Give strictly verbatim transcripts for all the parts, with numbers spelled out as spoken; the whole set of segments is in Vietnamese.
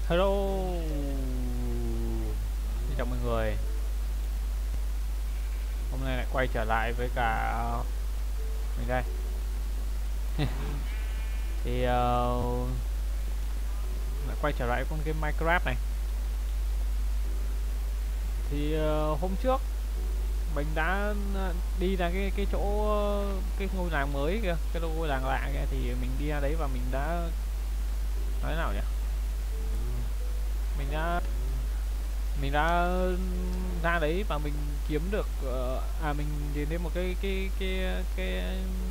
Hello, xin chào mọi người. Hôm nay lại quay trở lại với cả mình đây. Thì uh, lại quay trở lại con game Minecraft này. Thì uh, hôm trước mình đã đi ra cái cái chỗ cái ngôi làng mới kìa, cái ngôi làng lạ kìa, thì mình đi ra đấy và mình đã nói thế nào nhỉ? Mình đã mình đã ra đấy và mình kiếm được uh, à mình đến đến một cái cái cái cái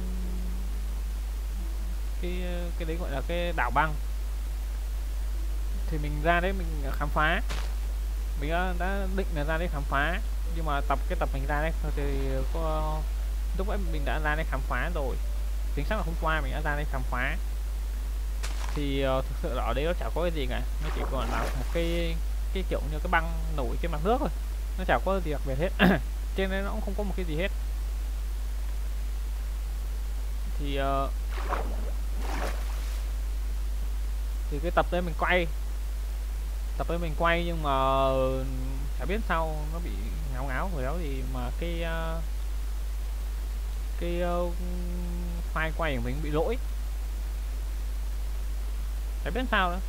cái cái đấy gọi là cái đảo băng. Thì mình ra đấy mình khám phá, mình đã, đã định là ra đấy khám phá, nhưng mà tập cái tập mình ra đấy thì có lúc ấy mình đã ra đấy khám phá rồi, chính xác là hôm qua mình đã ra đây khám phá. Thì uh, thực sự là ở đây nó chả có cái gì cả, nó chỉ còn là một cái cái kiểu như cái băng nổi trên mặt nước thôi, nó chả có gì đặc biệt hết. Trên đấy nó cũng không có một cái gì hết. Thì uh, thì cái tập đấy mình quay tập đấy mình quay nhưng mà chả biết sao nó bị ngáo ngáo rồi đó, gì mà cái uh, cái uh, file quay của mình bị lỗi, chả biết sao nữa.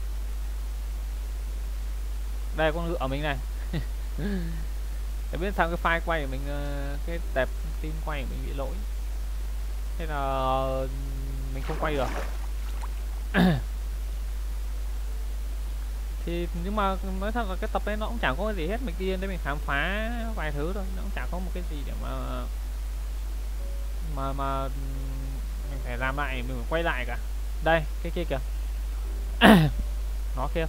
Đây con ngựa mình này. Chả biết sao cái file quay của mình, uh, cái tệp tin quay của mình bị lỗi, thế là mình không quay được. Thì nhưng mà nói thật là cái tập đấy nó cũng chẳng có cái gì hết, mình đi đến mình khám phá vài thứ thôi, nó cũng chẳng có một cái gì để mà mà mà mình phải làm lại, mình phải quay lại cả. Đây cái kia kìa. Nó kia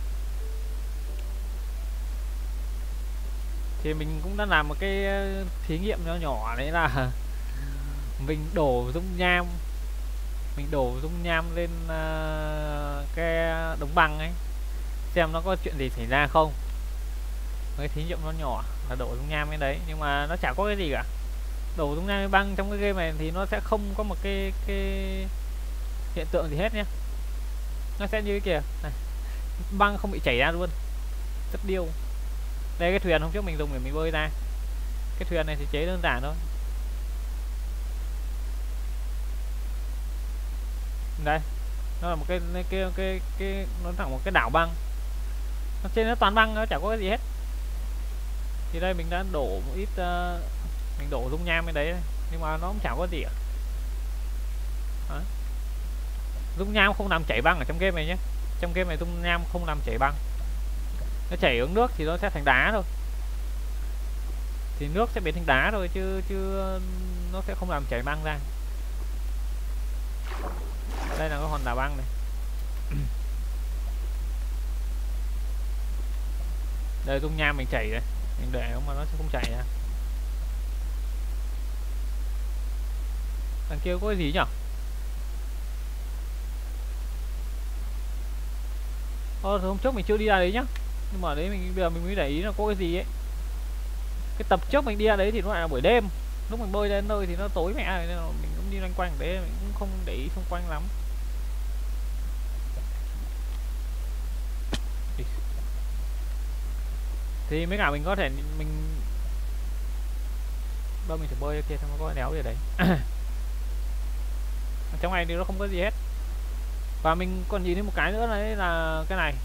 thì mình cũng đã làm một cái thí nghiệm nhỏ nhỏ đấy, là mình đổ dung nham mình đổ dung nham lên uh, cái đống băng ấy, xem nó có chuyện gì xảy ra không. Cái thí nghiệm nó nhỏ là đổ dung nham bên đấy, nhưng mà nó chả có cái gì cả. Đổ dung nham lên băng trong cái game này thì nó sẽ không có một cái cái hiện tượng gì hết nhé. Nó sẽ như cái kìa này, băng không bị chảy ra luôn, rất điêu. Đây cái thuyền hôm trước mình dùng để mình bơi ra, cái thuyền này thì chế đơn giản thôi. Đây nó là một cái cái cái cái, cái nó là một cái đảo băng, nó trên nó toàn băng, nó chả có cái gì hết. Thì đây mình đã đổ một ít uh, mình đổ dung nham bên đấy, nhưng mà nó cũng chẳng có gì cả. Đó. Dung nham không làm chảy băng ở trong game này nhé, trong game này dung nham không làm chảy băng, nó chảy xuống nước thì nó sẽ thành đá thôi, thì nước sẽ biến thành đá thôi, chứ chứ nó sẽ không làm chảy băng ra. Đây là cái hòn đảo băng này. Đây dung nham mình chảy đây, mình để không mà nó sẽ không chảy ra. Đằng kia có cái gì nhỉ? Ờ, hôm trước mình chưa đi ra đấy nhá, nhưng mà đấy mình bây giờ mình mới để ý là có cái gì ấy. Cái tập trước mình đi ra đấy thì nó lại là buổi đêm, lúc mình bơi đến nơi thì nó tối mẹ rồi, nên là mình cũng đi loanh quanh đấy, mình cũng không để ý xung quanh lắm. Thì mấy cả mình có thể mình đâu mình thử bơi kia xem có đéo gì đấy. Trong này thì nó không có gì hết. Và mình còn nhìn thấy một cái nữa đấy, là cái này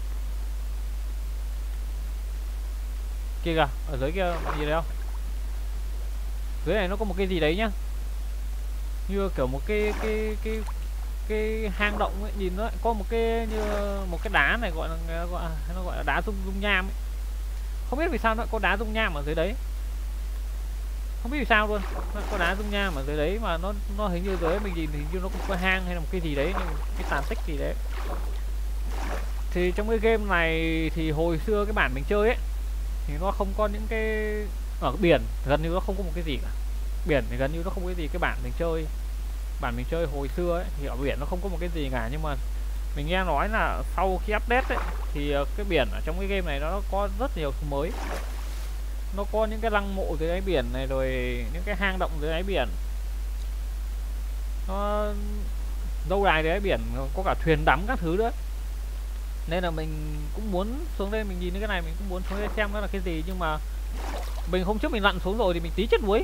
kia kìa, ở dưới kia gì đấy không? Dưới này nó có một cái gì đấy nhá, như kiểu một cái cái cái cái hang động ấy, nhìn nó có một cái như một cái đá này, gọi là gọi nó gọi là đá dung dung nham ấy. Không biết vì sao nó có đá dung nham ở dưới đấy, không biết vì sao luôn, nó có đá dung nham ở dưới đấy, mà nó nó hình như dưới mình nhìn thì như nó cũng có hang hay là một cái gì đấy, cái tàn tích gì đấy. Thì trong cái game này thì hồi xưa cái bản mình chơi ấy thì nó không có những cái, ở biển gần như nó không có một cái gì cả, biển thì gần như nó không có cái gì. Cái bản mình chơi bản mình chơi hồi xưa ấy thì ở biển nó không có một cái gì cả, nhưng mà mình nghe nói là sau khi update ấy thì cái biển ở trong cái game này nó có rất nhiều thứ mới. Nó có những cái lăng mộ dưới đáy biển này, rồi những cái hang động dưới đáy biển, nó lâu đài dưới đáy biển, có cả thuyền đắm các thứ nữa. Nên là mình cũng muốn xuống đây mình nhìn cái này, mình cũng muốn xuống đây xem nó là cái gì, nhưng mà mình hôm trước mình lặn xuống rồi thì mình tí chết đuối.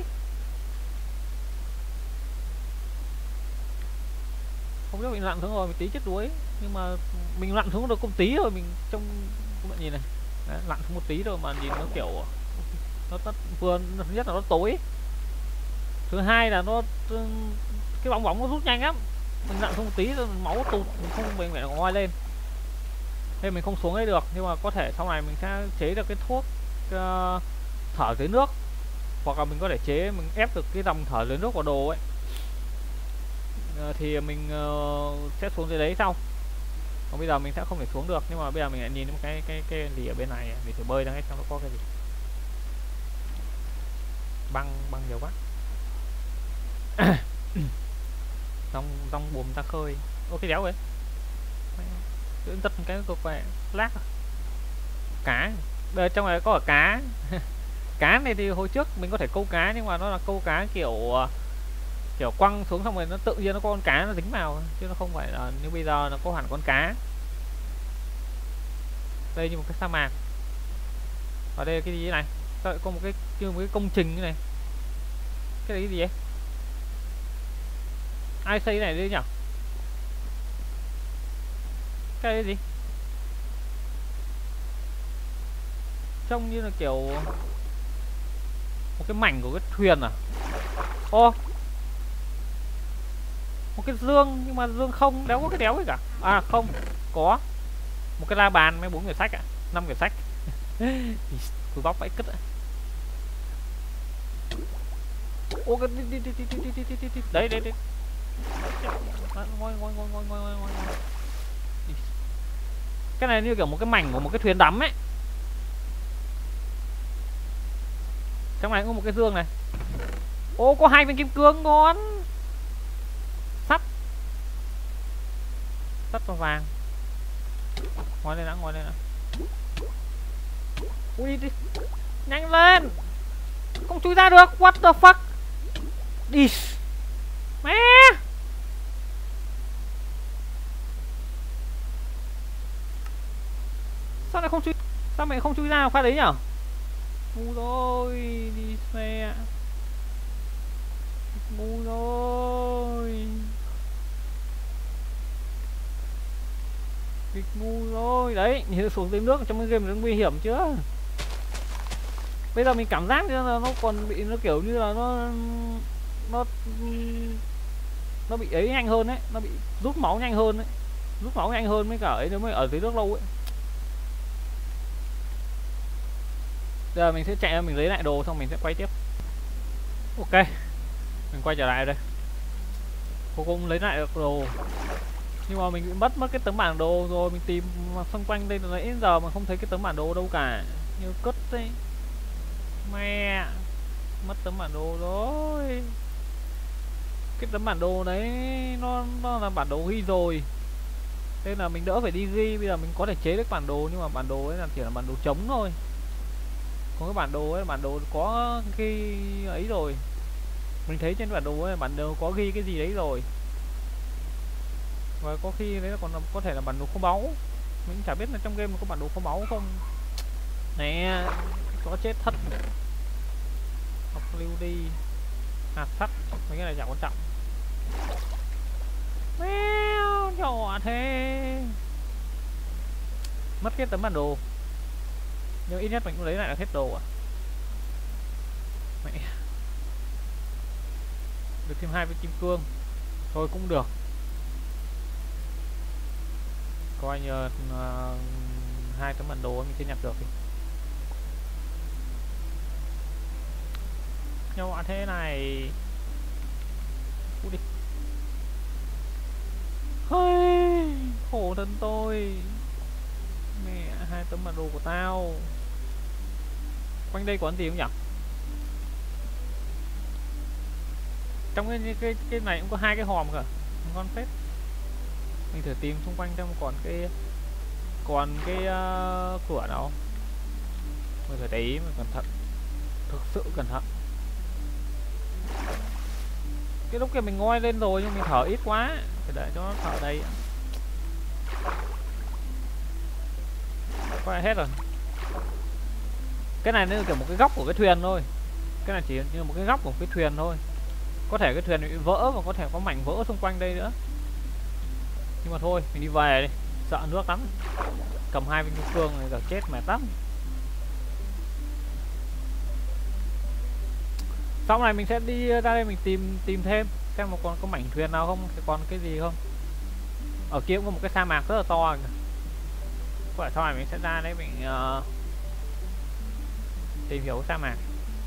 Hôm trước mình lặn xuống rồi mình tí chết đuối, nhưng mà mình lặn xuống được một tí rồi mình trong các bạn nhìn này. Đấy, lặn xuống một tí rồi mà nhìn nó kiểu nó, nó vừa thứ nhất là nó tối, thứ hai là nó cái bóng bóng nó rút nhanh lắm. Mình lặn xuống một tí rồi máu tụt, mình không mình phải ngoi lên nên mình không xuống đây được. Nhưng mà có thể sau này mình sẽ chế được cái thuốc uh, thở dưới nước, hoặc là mình có thể chế mình ép được cái dòng thở dưới nước vào đồ ấy, uh, thì mình uh, sẽ xuống dưới đấy sau. Còn bây giờ mình sẽ không thể xuống được, nhưng mà bây giờ mình lại nhìn một cái cái cái gì ở bên này, mình thử bơi ra hết xem nó có cái gì. Băng băng nhiều quá. Rong rong buồm ra khơi. Ô cái đéo vậy. Tự tất cái cục về lát à. Cá. Bây trong này có cả cá. Cá này thì hồi trước mình có thể câu cá, nhưng mà nó là câu cá kiểu kiểu quăng xuống xong rồi nó tự nhiên nó có con cá nó dính vào, chứ nó không phải là như bây giờ nó có hẳn con cá. Đây như một cái sa mạc. Ở đây cái gì thế này? Sao lại có một cái như một cái công trình như này? Cái đấy cái gì vậy? Ai xây cái này đi nhỉ? Cái đấy gì? Trông như là kiểu một cái mảnh của cái thuyền à? Ô, một cái dương, nhưng mà dương không, đéo có cái đéo gì cả. À không, có một cái la bàn mấy bốn người sách ạ, à? năm người sách. Cùi bóc vãi cứt ạ. Ô cái đi đi đi đi đi đi đi đi đấy đấy đấy. Ngồi ngồi ngồi ngồi ngồi ngồi. Cái này như kiểu một cái mảnh của một cái thuyền đắm ấy. Trong này có một cái dương này. Ô có hai viên kim cương ngon. Sắt. Sắt và vàng. Ngồi lên đã, ngồi lên đã. Ui đi. Nhanh lên. Không chui ra được. What the fuck. Đi. Mẹ. Sao lại không chui? Sao mày không chui ra pha đấy nhở? Ngu rồi, đi xe. Ngu rồi. Kịch ngu rồi. Đấy, nhìn xuống dưới nước trong cái game nó nguy hiểm chưa? Bây giờ mình cảm giác như là nó còn bị nó kiểu như là nó nó nó bị ấy nhanh hơn đấy, nó bị rút máu nhanh hơn đấy. Rút máu nhanh hơn mới cả ấy nếu mới ở dưới nước lâu ấy. Giờ mình sẽ chạy ra mình lấy lại đồ xong mình sẽ quay tiếp. Ok, mình quay trở lại đây. Cô cũng lấy lại được đồ, nhưng mà mình bị mất mất cái tấm bản đồ rồi. Mình tìm xung quanh đây từ nãy đến giờ mà không thấy cái tấm bản đồ đâu cả, như cất đấy. Mẹ, mất tấm bản đồ rồi. Cái tấm bản đồ đấy nó nó là bản đồ ghi rồi, nên là mình đỡ phải đi ghi. Bây giờ mình có thể chế được bản đồ, nhưng mà bản đồ ấy là chỉ là bản đồ trống thôi. Còn cái bản đồ ấy, bản đồ có cái ấy rồi. Mình thấy trên bản đồ ấy, bản đồ có ghi cái gì đấy rồi. Và có khi đấy là còn là, có thể là bản đồ kho báu. Mình chả biết là trong game có bản đồ kho báu không. Nè, có chết thật. Học lưu đi. Hạt sắt, mấy cái này chẳng quan trọng. Mèo, nhỏ thế. Mất cái tấm bản đồ, nhưng ít nhất mình cũng lấy lại được hết đồ à. Mẹ. Được thêm hai viên kim cương. Thôi cũng được. Coi như uh, hai tấm bản đồ mình chưa nhặt được thì. Nhỏ thế này. Cút đi. Hơi khổ thân tôi. Mẹ, hai tấm bản đồ của tao. Quanh đây có gì không nhỉ? Trong cái cái cái này cũng có hai cái hòm cả. Ngon phết. Mình thử tìm xung quanh trong còn cái còn cái uh, cửa nào. Mình phải để ý, mình cẩn thận. Thực sự cẩn thận. Cái lúc kia mình ngoi lên rồi nhưng mình thở ít quá, phải để cho nó thở đây. có lẽ hết rồi. Cái này nó kiểu một cái góc của cái thuyền thôi. Cái này chỉ như một cái góc của cái thuyền thôi. Có thể cái thuyền bị vỡ và có thể có mảnh vỡ xung quanh đây nữa. Nhưng mà thôi, mình đi về đi. Sợ nước lắm. Cầm hai viên kim cương này giờ chết mệt lắm. Sau này mình sẽ đi ra đây mình tìm tìm thêm xem mà còn có mảnh thuyền nào không, còn cái gì không. Ở kia cũng có một cái sa mạc rất là to kìa. Có phải sau này mình sẽ ra đấy mình uh, tìm hiểu sa mạc.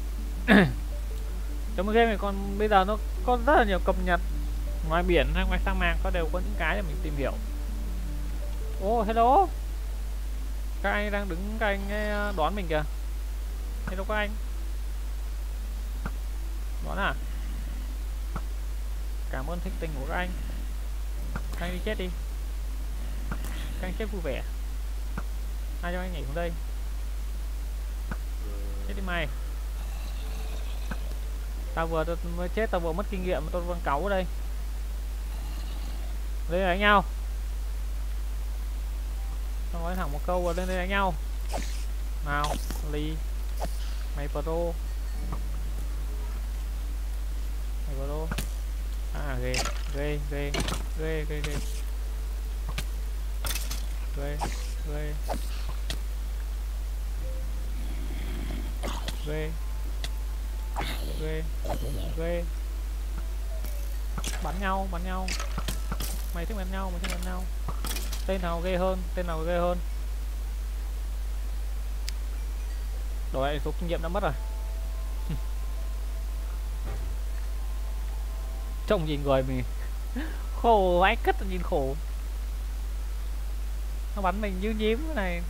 Trong cái game này còn bây giờ nó có rất là nhiều cập nhật. Ngoài biển hay ngoài sa mạc có đều có những cái để mình tìm hiểu. Oh hello. Các anh đang đứng các anh đón mình kìa. Hello các anh. Đón à? Cảm ơn thích tình của các anh. Các anh đi chết đi. Các anh chết vui vẻ. Ai cho anh nhảy xuống đây? Chết đi mày. Tao vừa tôi mới chết, tao vừa mất kinh nghiệm, tôi vẫn cáu ở đây. Lên đánh nhau. Tao nói thẳng một câu và lên đây đánh nhau. Nào, Ly. Mày pro. Mày pro. À ghê, ghê, ghê, ghê, ghê, ghê. Ghê, ghê. Ghê. Ghê. Ghê. Bắn nhau, bắn nhau. Mày thích bắn nhau, mày thích bắn nhau. Tên nào ghê hơn, tên nào ghê hơn. Đổi lại số kinh nghiệm đã mất rồi. Trông nhìn người mình khổ vãi cất, nhìn khổ. Nó bắn mình như nhím cái này.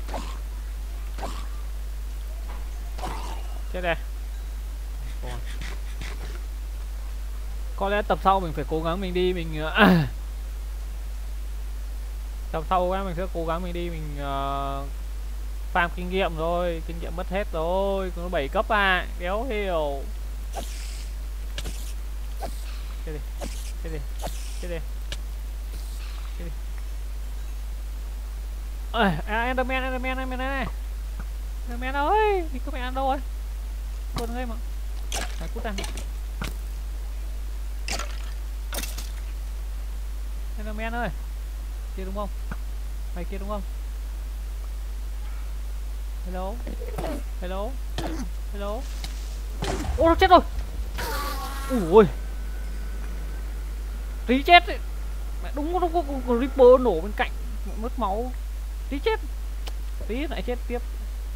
Chết đây. Có lẽ tập sau mình phải cố gắng mình đi mình uh, tập sau á mình sẽ cố gắng mình đi mình uh, farm kinh nghiệm rồi, kinh nghiệm mất hết rồi, có bảy cấp à, đéo hiểu. Chết đi, chết đi, chết đi, chết đi. Ơi, à, Enderman, Enderman, Enderman này, Enderman ơi, thì các bạn ăn đâu rồi? Quên ngay mà, phải cút ra. Enderman ơi, kia đúng không? Mày kia đúng không? Hello, hello, hello. Ô nó chết rồi. Ui, tí chết ấy. Mẹ đúng đúng có con Reaper nổ bên cạnh, mất máu, tí chết, tí lại chết tiếp.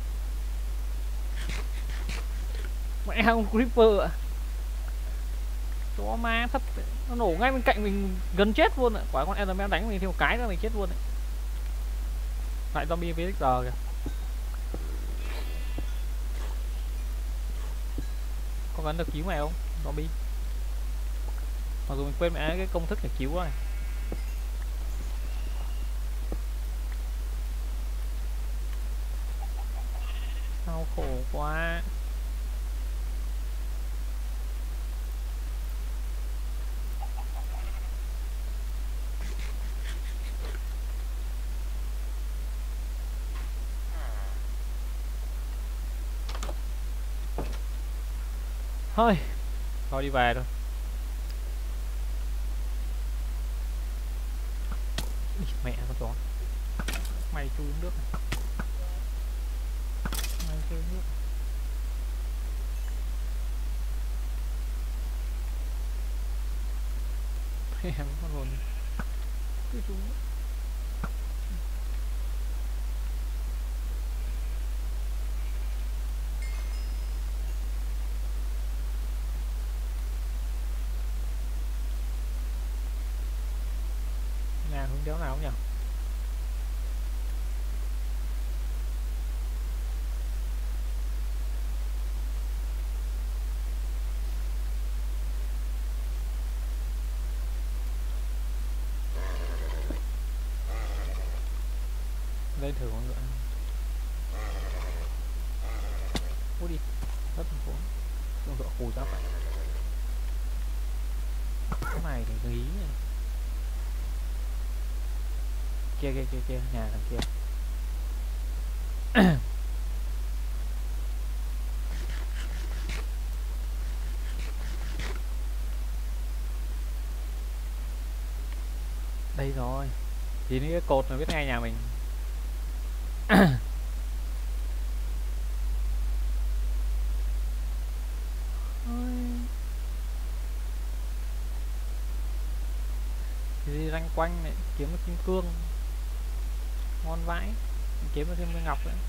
Mẹ không Reaper ạ. Chó ma thấp, nó nổ ngay bên cạnh mình gần chết luôn ạ. Quả con Enderman đánh mình thêm một cái nữa mình chết luôn đấy. Lại zombie với giờ kìa. Có cần được cứu mày không zombie? Mặc dù mình quên mẹ cái công thức để cứu rồi. Đau khổ quá. Thôi, thôi đi về thôi. Đi, mẹ con chó. Mày chui nước này. Mày chui nước. Em con hồn. Cứ chui nước. Hướng đéo nào nhỉ? Lên thử con ngựa. Ui đi, rất là cuốn. Con ngựa khù ra vậy. Cái này thì nghĩ này. Kia kia kia kia, nhà đằng kia. Đây rồi, thì những cái cột mà biết ngay nhà mình. Thì đi ranh quanh này kiếm được kim cương ngon vãi, kiếm được thêm cái ngọc nữa.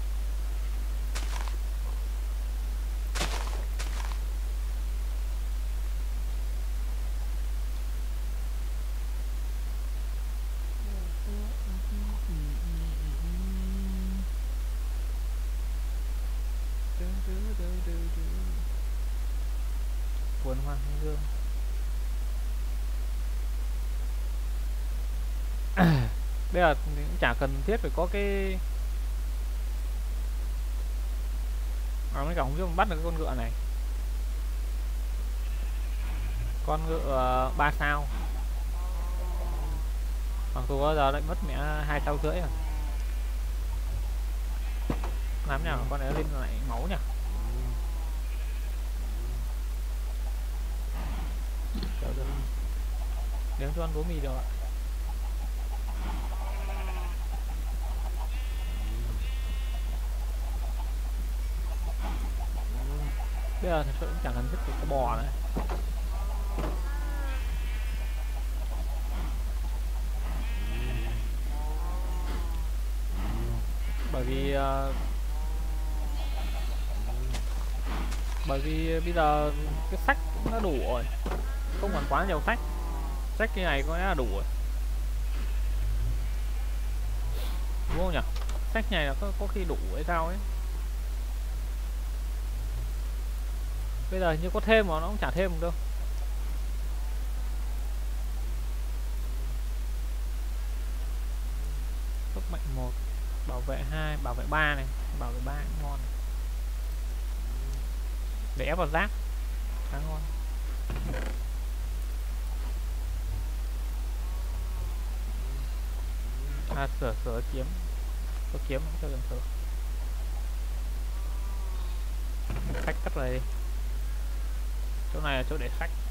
Cuốn hoa hướng dương. Bây giờ cũng chả cần thiết phải có cái à, mấy cả không biết bắt được cái con ngựa này, con ngựa ba sao, mặc dù bao giờ lại mất mẹ hai sao rưỡi rồi. Làm nào con này lên lại máu nhỉ? Nếu cho ăn bố mì được ạ. Bây giờ thật sự cũng chẳng cần thiết cái bò này. Bởi vì uh, bởi vì bây giờ cái sách cũng đã đủ rồi, không còn quá nhiều sách. Sách cái này có lẽ là đủ rồi, đúng không nhỉ? Sách này là có, có khi đủ hay sao ấy. Bây giờ như có thêm mà nó cũng chả thêm được đâu. Sức mạnh một, bảo vệ hai, bảo vệ ba này, bảo vệ ba cũng ngon. Để ép vào giáp khá ngon. À, sửa sửa kiếm, có kiếm cũng cho cần sửa. Sách cắt này đi, chỗ này là chỗ để sách.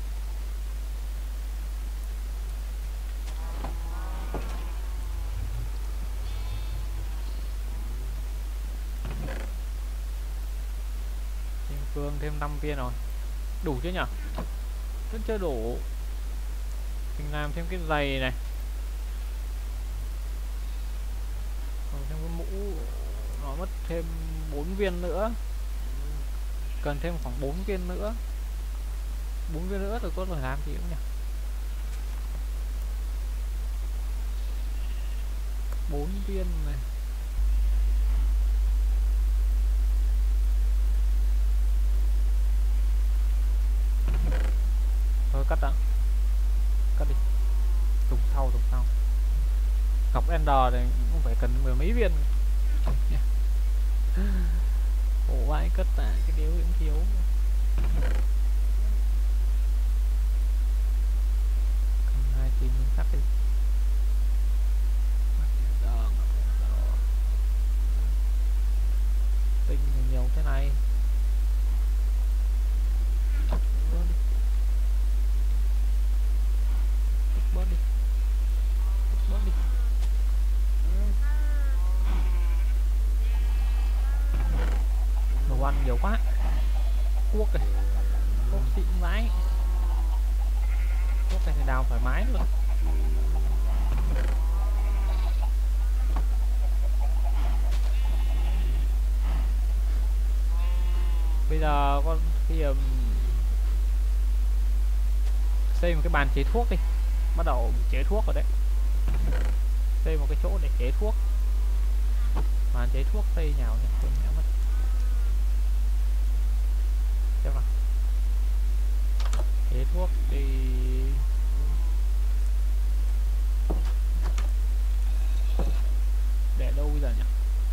Kim cương thêm năm viên rồi, đủ chứ nhỉ? Vẫn chưa đủ. Mình làm thêm cái giày này, còn thêm cái mũ nó mất thêm bốn viên nữa, cần thêm khoảng bốn viên nữa. Bốn viên nữa rồi có phải làm gì không nhỉ? Bốn viên này. Thôi cắt đã, cắt đi, dùng sau dùng sau. Ngọc Ender này cũng phải cần mười mấy viên. Ổ vãi, cất tại cái điếu cũng thiếu. Cầm hai chín miếng sắt đi. Tinh nhiều thế này. Bớt đi, bớt đi. Đồ ăn nhiều quá. Cuốc này, cuốc xịn vãi. Cuốc này thì đào thoải mái luôn. Bây giờ con khi um, xây một cái bàn chế thuốc đi, bắt đầu chế thuốc rồi đấy. Xây một cái chỗ để chế thuốc, bàn chế thuốc xây nhào nhỉ, quên nhẽ mất. Xem nào, chế thuốc đi. Để đâu bây giờ nhỉ?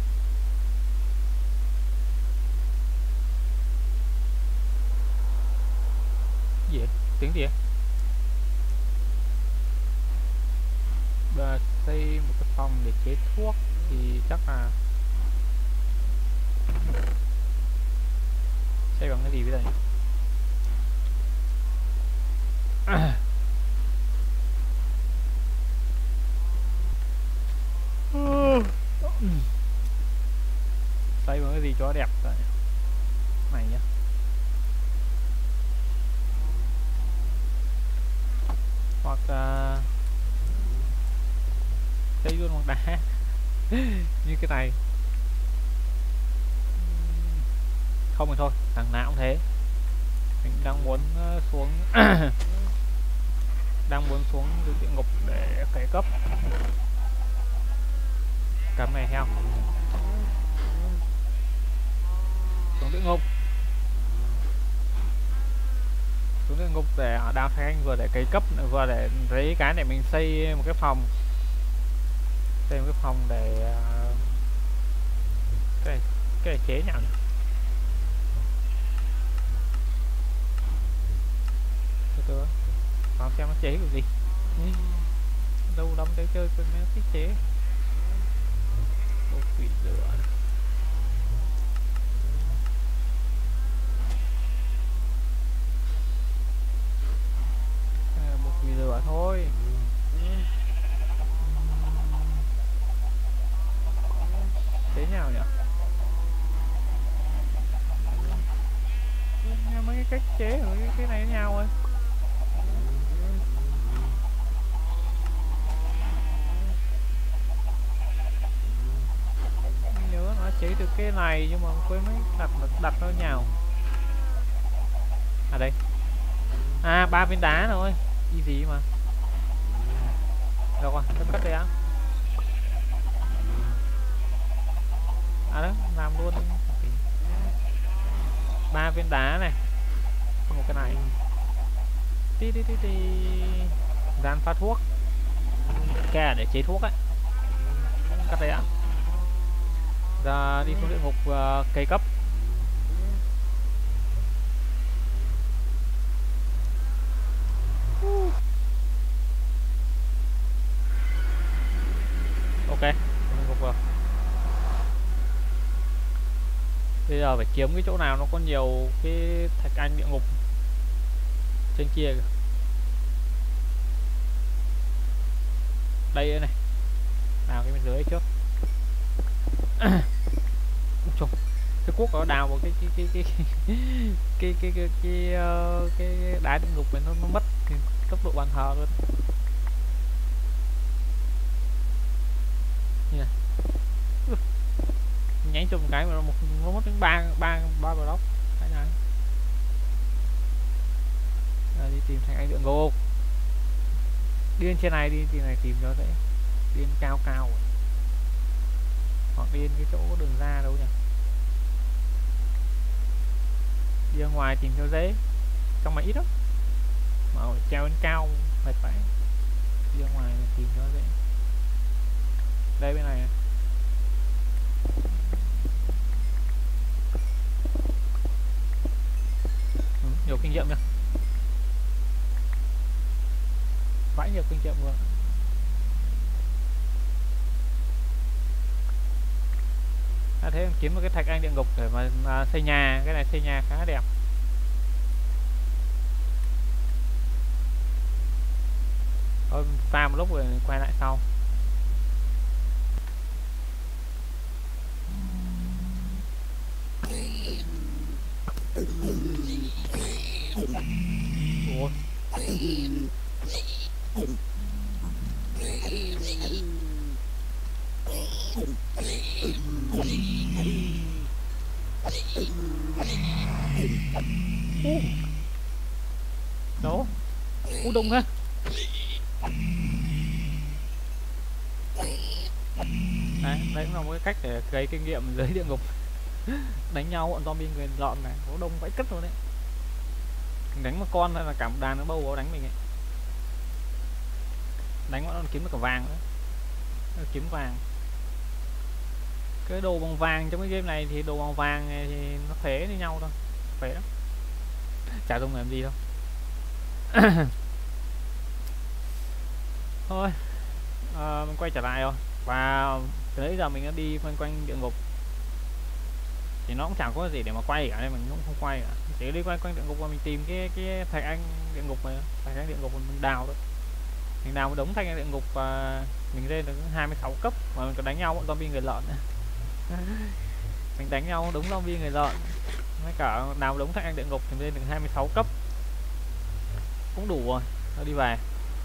Gì vậy? Tiếng gì vậy? Bây giờ xây một cái phòng để chế thuốc thì chắc là bây giờ nhỉ? Xây bằng cái gì cho đẹp rồi này nhá. Hoặc uh, xây luôn bằng đá như cái này. Không thì thôi, thằng nào cũng thế. Mình đang muốn uh, xuống đang muốn xuống địa ngục để cày cấp. Cầm này theo xuống địa ngục, xuống địa ngục để đào thạch anh, vừa để cày cấp vừa để lấy cái để mình xây một cái phòng, xây một cái phòng để uh, cái này, cái này chế nhỉ? Từ vào xem nó chế cái gì. Đâu lắm để chơi con nó cái chế một quỷ lửa. À, một quỷ lửa thôi. Thế nào nhỉ? Mấy cái cách chế của cái, cái này với nhau rồi. Nhớ nó chế được cái này nhưng mà quên mấy đặt đặt nó nhào. À đây. À ba viên đá thôi. Easy mà. Được rồi, tôi cất đây á. À đó, làm luôn. Ba viên đá này. Một cái này. Tí tí tí tí. Gian pha thuốc. Cái để chế thuốc ấy. Cắt đây ạ. Ra đi xuống địa ngục uh, cây cấp. uh. Ok, địa ngục rồi. Bây giờ phải kiếm cái chỗ nào nó có nhiều cái thạch anh địa ngục trên kia kìa. Đây này, đào cái bên dưới trước. Trời, cái cuốc có đào một cái cái cái cái cái cái cái cái, cái, uh, cái đá địa ngục này nó, nó mất cái tốc độ bàn thờ luôn. Như này. Nhảy chung một cái mà nó, một, nó mất đến ba ba ba block cái này. À, đi tìm thành anh địa ngục. Đi lên trên này đi, tìm này tìm cho dễ. Đi lên cao cao rồi. Hoặc đi lên cái chỗ đường ra đâu nhỉ? Đi ra ngoài tìm cho dễ. Trong máy ít lắm. Mà treo lên cao mệt phải. Đi ra ngoài tìm cho dễ. Đây bên này. Ừ, nhiều kinh nghiệm nha. Vãi nhiều kinh nghiệm luôn. À, thế kiếm một cái thạch anh địa ngục để mà, mà xây nhà. Cái này xây nhà khá đẹp. Thôi pha một lúc rồi quay lại sau. Ủa. Đó. Ú đông ha. Đấy, đấy cũng là một cái cách để gây kinh nghiệm dưới địa ngục. Đánh nhau bọn zombie người lọn này, có đông vãi cất luôn đấy. Đánh một con là cả một đàn nó bâu nó đánh mình ấy. Đánh nó kiếm được cả vàng nữa. Kiếm vàng. Cái đồ bằng vàng trong cái game này thì đồ bằng vàng này thì nó phế như nhau thôi. Phế lắm. Chả dùng làm gì đâu. Thôi à, mình quay trở lại rồi. Và từ nãy giờ mình đã đi quanh quanh địa ngục. thì nó cũng chẳng có gì để mà quay cả nên mình cũng không quay cả, chỉ đi quanh quanh địa ngục và mình tìm cái cái thạch anh địa ngục này, thạch anh địa ngục mình đào thôi, mình đào một đống thạch anh địa ngục và mình lên được hai mươi sáu cấp mà mình có đánh nhau bọn zombie người lợn nữa. Mình đánh nhau đúng zombie người lợn với cả đào một đống thạch anh địa ngục thì lên được hai mươi sáu cấp cũng đủ rồi, nó đi về.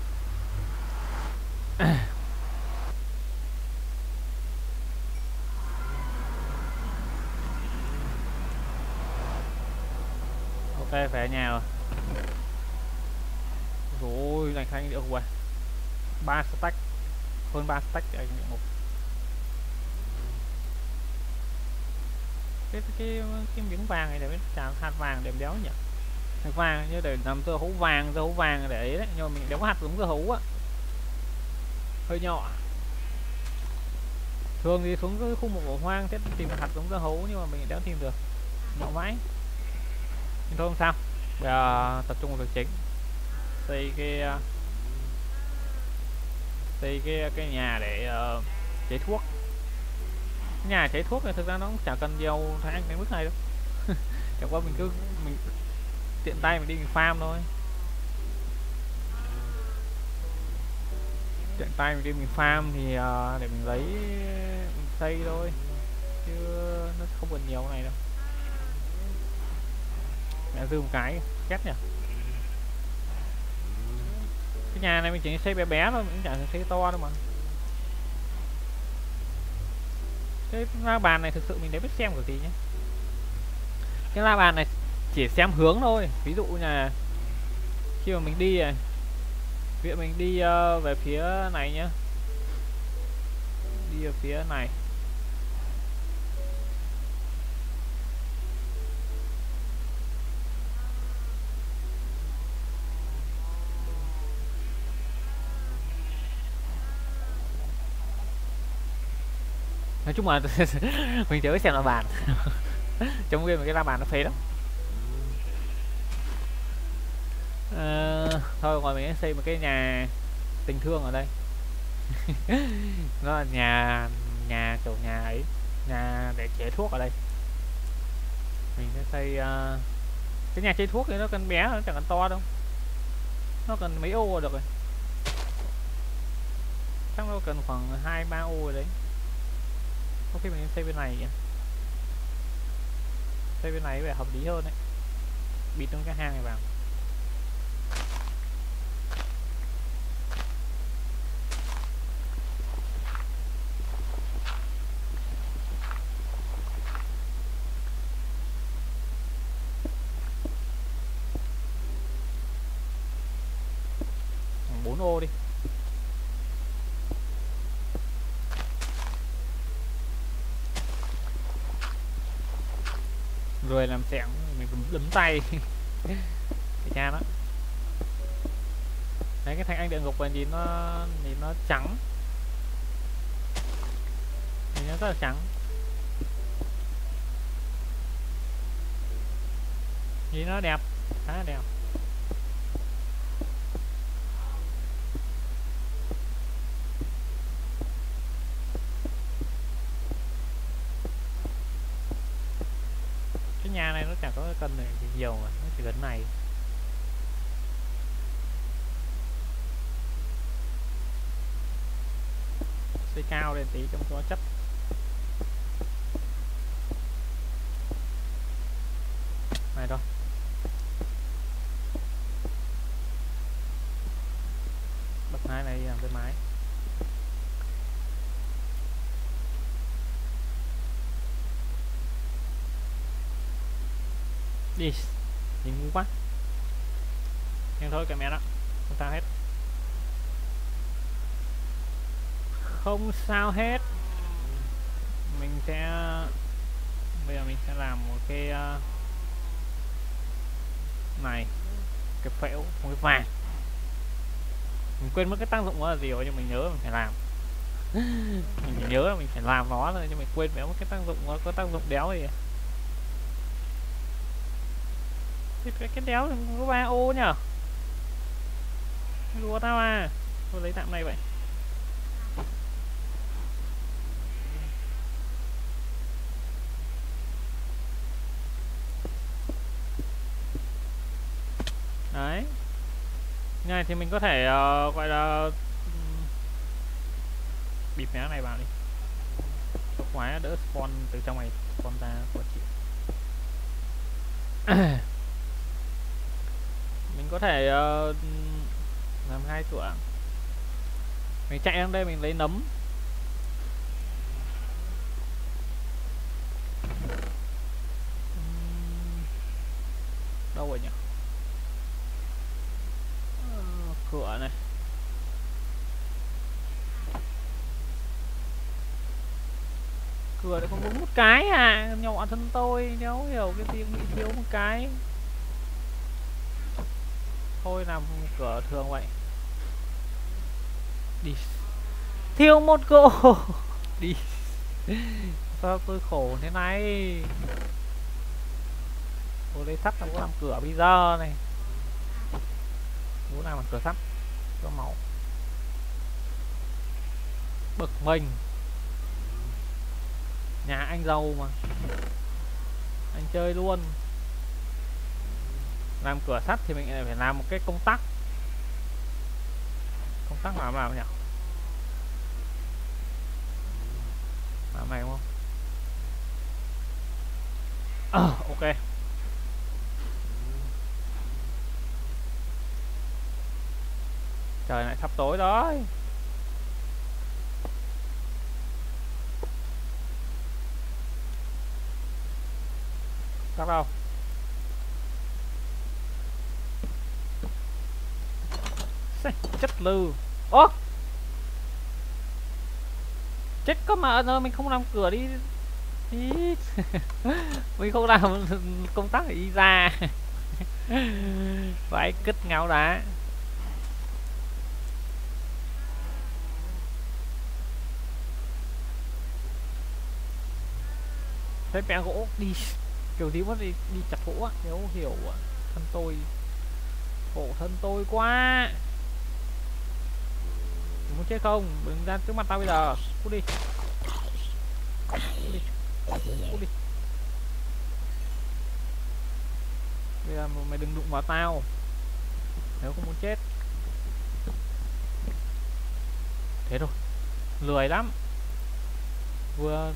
Ok về nhà rồi. Rồi đánh thanh địa ngục rồi, ba stack, hơn ba stack anh địa ngục. Cái cái cái miếng vàng này để biết chả hạt vàng đệm đéo nhỉ, hạt vàng như để làm dưa hấu vàng, dưa hấu vàng để ấy đấy, nhưng mà mình đéo có hạt giống dưa hấu á, hơi nhỏ. Thường thì xuống cái khu một bỏ hoang sẽ tìm được hạt giống dưa hấu nhưng mà mình đéo tìm được, nhỏ vãi. Nhưng thôi không sao, bây giờ tập trung vào việc chính, xây cái xây cái cái nhà để uh, chế thuốc. Cái nhà chế thuốc này thực ra nó cũng chẳng cần nhiều thằng anh đến mức này đâu. Chẳng qua mình cứ mình tiện tay mình đi mình farm thôi, tiện tay mình đi mình farm thì uh, để mình lấy mình xây thôi chứ nó không cần nhiều này đâu. Mẹ dư một cái ghét nhỉ. Cái nhà này mình chỉ xây bé bé thôi, mình cũng chẳng xây to đâu mà. Cái la bàn này thực sự mình để biết xem của gì nhé. Cái la bàn này chỉ xem hướng thôi, ví dụ là khi mà mình đi này, ví dụ mình đi uh, về phía này nhá, đi ở phía này nói chung là mình chưa xem la bàn. Trong game cái la bàn nó phế lắm. À, thôi ngoài mình sẽ xây một cái nhà tình thương ở đây. Nó là nhà nhà kiểu nhà ấy, nhà để chế thuốc ở đây. Mình sẽ xây uh, cái nhà chế thuốc thì nó cần bé, nó chẳng cần to đâu, nó cần mấy ô là được rồi, chắc nó cần khoảng hai ba ô rồi đấy. Có khi mình xây bên này kìa, xây bên này về hợp lý hơn đấy, bịt trong cái hang này vào. bốn ô đi. Rồi làm sẹo mình cũng đấm tay. Cái cha đó. Đấy, cái thạch anh địa ngục này nhìn nó nhìn nó trắng, nhìn nó rất là trắng, nhìn nó đẹp, khá là đẹp. Cái nhà này nó chẳng có cần này nhiều mà nó chỉ gần này. Xây cao lên tí trong cho chất. Này thôi. Bật hai này làm cái mái. Đi, nhìn ngu quá. Nhưng thôi cái mẹ đó, không sao hết. Không sao hết. Mình sẽ bây giờ mình sẽ làm một cái uh, này, cái phễu, một cái vàng. Mình quên mất cái tác dụng nó là gì rồi nhưng mình nhớ mình phải làm. Mình chỉ nhớ là mình phải làm nó thôi nhưng mình quên mất cái tác dụng nó có tác dụng đéo gì. Cái, cái đéo có ba ô nhở, đùa tao à. Tôi lấy tạm này vậy. Đấy. Này thì mình có thể uh, gọi là bịp cái này vào đi. Cho quái đỡ spawn từ trong này spawn ra khó chịu. Mình có thể uh, làm hai cửa. Mình chạy sang đây mình lấy nấm. Đâu rồi nhỉ? Uh, cửa này. Cửa lại còn muốn một cái à? Nhỏ thân tôi nếu hiểu cái gì bị thiếu một cái. Thôi làm cửa thường vậy. Đi. Thiếu một cô. Đi. Sao tôi khổ thế này? Tôi lấy sắt nó có làm cửa bây giờ này. Bố nào làm cửa sắt cho máu. Bực mình. Nhà anh giàu mà. Anh chơi luôn. Làm cửa sắt thì mình phải làm một cái công tắc. Công tắc làm nào nhỉ? Làm này đúng không? Ờ, à, ok. Trời lại sắp tối rồi. Tắt đâu? Chất lư. Ô, chết có mà rồi mình không làm cửa đi. Mình không làm công tác đi ra. Phải cứt ngáo đá. Thấy bẻ gỗ đi kiểu gì mất đi, đi chặt gỗ á, nếu hiểu à. Thân tôi khổ thân tôi quá. Đừng muốn chết không? Đừng ra trước mặt tao bây giờ. Cút đi. Cút đi. Cút đi. Bây giờ mày đừng đụng vào tao nếu không muốn chết. Thế thôi. Lười lắm. Vừa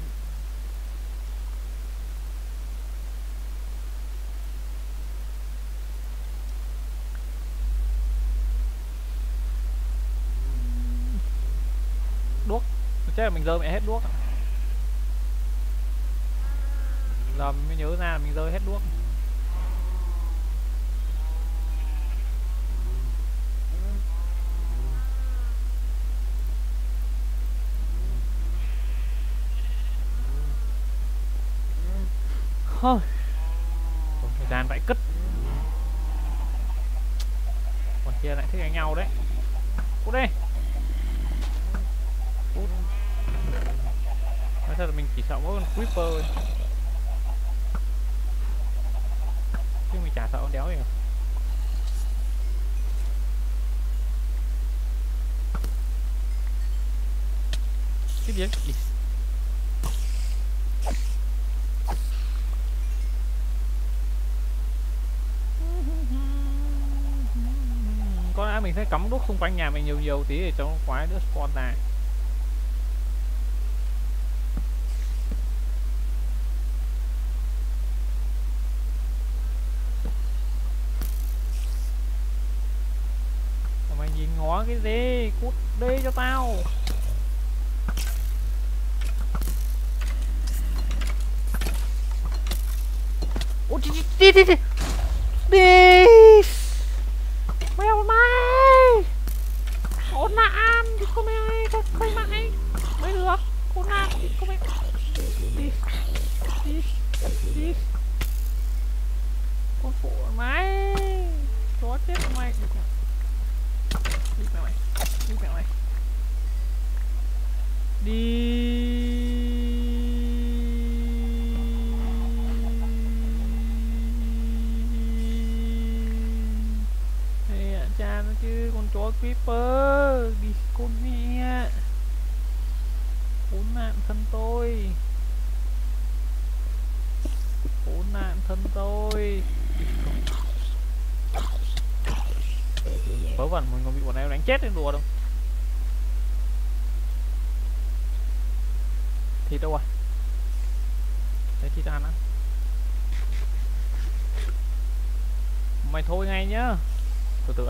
đuốc chết là mình rơi mẹ hết đuốc. Giờ mình mới nhớ ra là mình rơi hết đuốc. Thôi thời gian vậy cứt. Còn kia lại thích đánh nhau đấy. Cút đi. Cút. Nói thật là mình chỉ sợ mỗi con creeper thôi, chứ mình chả sợ con đéo gì cả. Tiếp diễn đi. Có lẽ mình sẽ cắm đuốc xung quanh nhà mình nhiều nhiều tí để cho nó quái đứa spawn ra. Mày nhìn ngó cái gì? Cút đi cho tao. Ôi đi đi đi đi đi. Mèo mày khốn nạn thì không ai không không mãi mới được. Khốn nạn thì không ai. Đi đi đi. Con phụ mày chó chết mày. Đi mẹ mày. Đi mẹ mày. Đi. Cha nó chứ con chó creeper đi con mẹ. Khốn nạn thân tôi. Khốn nạn thân tôi. vớ vẩn mình còn bị bọn em đánh chết đến đùa đâu. Thịt đâu rồi? Để thịt ăn á. Mày thôi ngay nhá. Từ từ.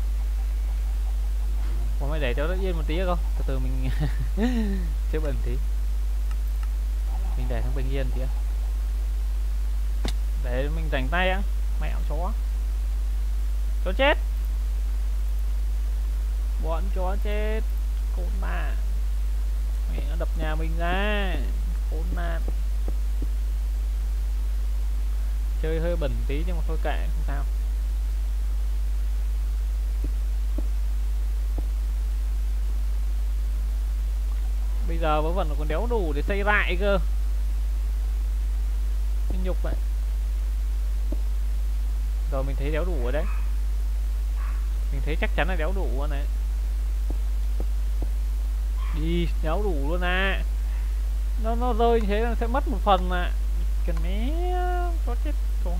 Bọn mày để cho nó yên một tí không? Từ từ mình chế bình tí. Mình để thằng bình yên tí. Để mình rảnh tay á. Mẹo chó. Chó chết. Bọn chó chết. Khốn nạn. Mẹ nó đập nhà mình ra. Khốn nạn. Chơi hơi bẩn tí nhưng mà thôi kệ, không sao. Bây giờ vẫn vẫn còn đéo đủ để xây lại cơ. Cái nhục vậy. Rồi mình thấy đéo đủ rồi đấy. Mình thấy chắc chắn là đéo đủ rồi này. Đi, đéo đủ luôn à. Nó nó rơi như thế là sẽ mất một phần mà. Cần mé có chết rồi.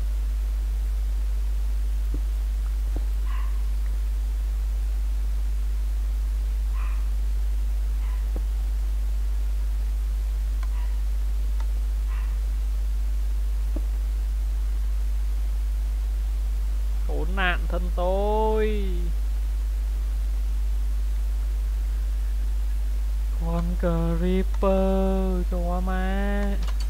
Khốn nạn thân tôi. Con Creeper cho má.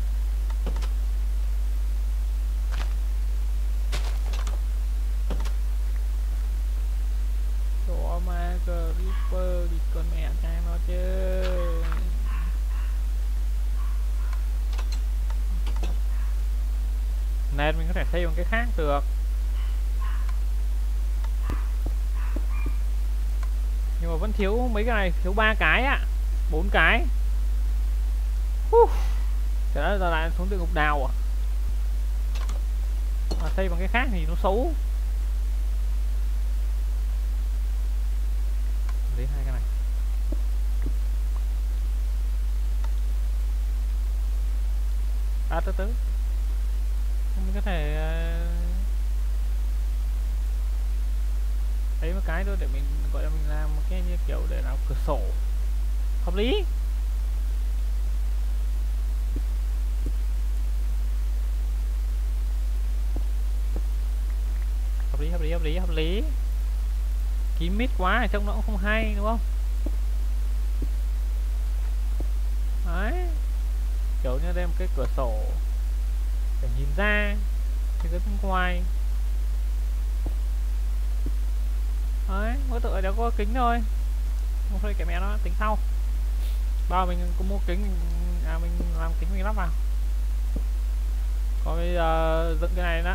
Cho má Creeper đi con mẹ cha nó chứ. Nên mình có thể xây bằng cái khác được. Nhưng mà vẫn thiếu mấy cái này, thiếu ba cái ạ. Bốn cái. Uh. Trời ơi, giờ lại xuống địa ngục đào à. Mà xây bằng cái khác thì nó xấu. Lấy hai cái này. À từ từ. Mình có thể lấy một cái thôi để mình gọi là mình làm một cái như kiểu để làm cửa sổ. Hợp lý. Hợp lý, hợp lý, hợp lý, hợp lý. Kín mít quá, trông nó cũng không hay đúng không? Đấy. Kiểu như đem cái cửa sổ để nhìn ra thế giới bên ngoài. Đấy, mỗi tội đều có kính thôi. Không phải cái mẹ nó tính sau. Bao mình cũng mua kính mình, à, mình làm kính mình lắp vào. Còn bây giờ dựng cái này đó.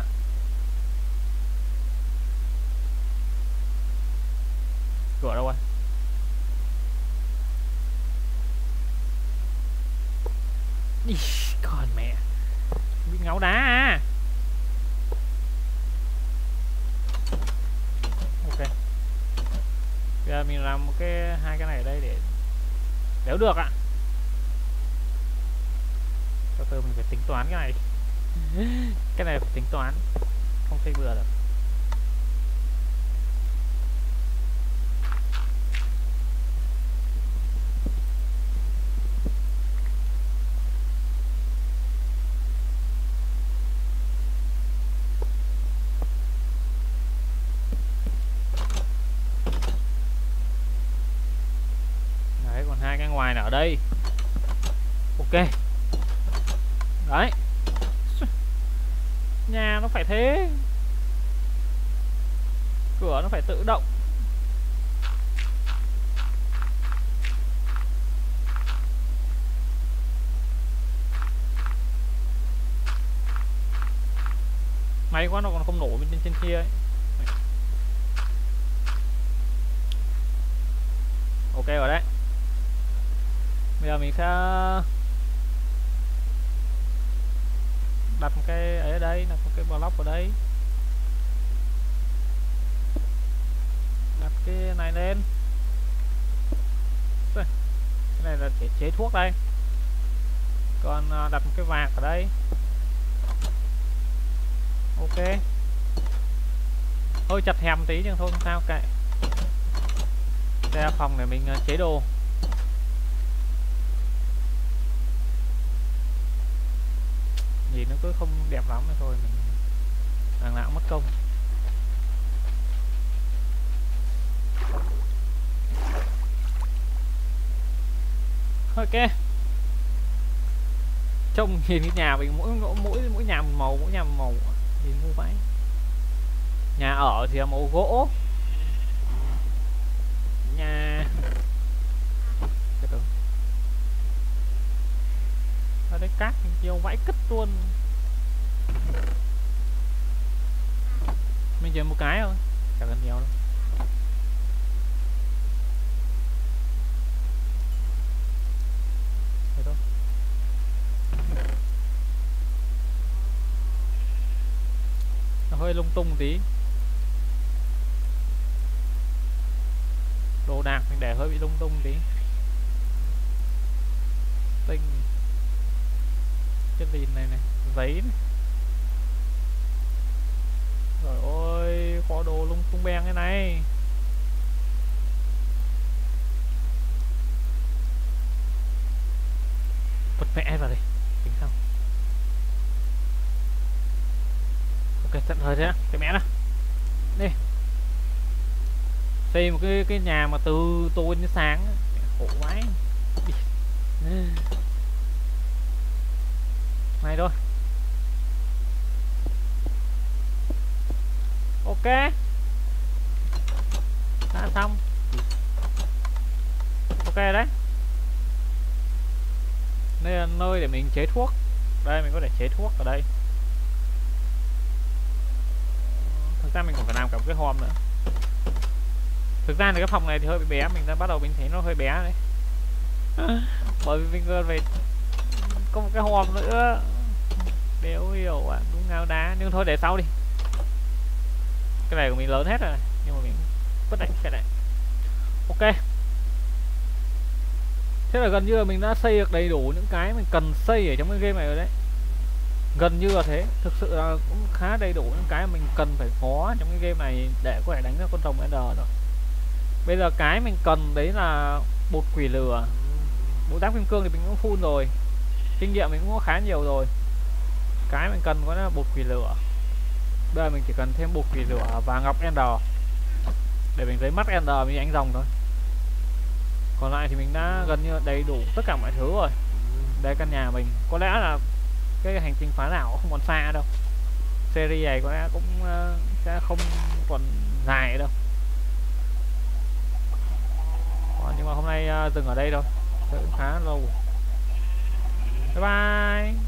Cửa đâu rồi? Ý, còn mẹ bị ngáo đá à. Ok. Bây giờ mình làm một cái hai cái này ở đây để đéo được ạ. Từ từ mình phải tính toán cái này. Cái này phải tính toán. Không xây bừa được. Đấy, còn hai cái ngoài là ở đây. Ok. Đấy. Nhà nó phải thế. Cửa nó phải tự động. May quá nó còn không nổ bên trên, trên kia ấy. Ok rồi đấy. Bây giờ mình sẽ đặt một cái ấy ở đây, đặt một cái block ở đây. Đặt cái này lên. Cái này là để chế thuốc đây. Còn đặt một cái vạc ở đây. Ok. Hơi chặt hẻm tí nhưng thôi không sao kệ. ra phòng để mình uh, chế đồ. Nhìn nó cứ không đẹp lắm thôi, mình đằng nào cũng mất công. Ok, trông nhìn cái nhà mình mỗi mỗi mỗi nhà một màu, mỗi nhà một màu nhìn ngu vãi. Nhà ở thì là màu gỗ, nhà cái từ ở đây cát nhiều vãi cứt luôn. Mình chỉ một cái thôi, chẳng cần nhiều đâu. Thế thôi. Nó hơi lung tung tí, đồ đạc mình để hơi bị lung tung tí. Tinh chất lìn này này, giấy này. Rồi ôi, có đồ lung tung beng cái này. Bật mẹ vào đây, tính sao? Ok, tạm thời thế á, cái mẹ đó. Đi. Xây một cái cái nhà mà từ tối đến sáng, khổ vãi. Này thôi. Ok, đã xong. Ok đấy. Đây là nơi để mình chế thuốc. Đây mình có thể chế thuốc ở đây. Thực ra mình còn phải làm cả một cái hòm nữa. Thực ra thì cái phòng này thì hơi bị bé, mình đã bắt đầu mình thấy nó hơi bé đấy. Bởi vì mình còn phải có một cái hòm nữa. Đéo hiểu à, đúng ngáo đá, nhưng thôi để sau đi. Cái này của mình lớn hết rồi này, nhưng mà mình vứt lại cái này. Ok, thế là gần như là mình đã xây được đầy đủ những cái mình cần xây ở trong cái game này rồi đấy. Gần như là thế, thực sự là cũng khá đầy đủ những cái mình cần phải có trong cái game này để có thể đánh ra con rồng Ender rồi. Bây giờ cái mình cần đấy là bột quỷ lửa. Bộ giáp kim cương thì mình cũng full rồi, kinh nghiệm mình cũng có khá nhiều rồi. Cái mình cần có là bột quỷ lửa. Bây giờ mình chỉ cần thêm bột quỷ lửa và ngọc Ender để mình lấy mắt Ender với ánh rồng thôi. Còn lại thì mình đã gần như đầy đủ tất cả mọi thứ rồi. Đây căn nhà mình, có lẽ là cái hành trình phá đảo không còn xa đâu. Series này có lẽ cũng uh, sẽ không còn dài đâu. Còn nhưng mà hôm nay uh, dừng ở đây thôi, cũng khá lâu. Bye bye.